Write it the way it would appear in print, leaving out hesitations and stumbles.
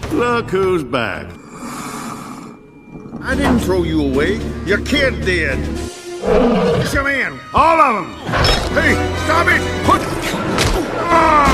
Look who's back. I didn't throw you away. Your kid did. Come in, all of them. Hey, stop it! Put... Ah!